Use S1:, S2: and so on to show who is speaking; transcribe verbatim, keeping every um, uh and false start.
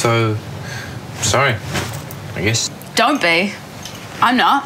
S1: So, sorry, I guess.
S2: Don't be. I'm not.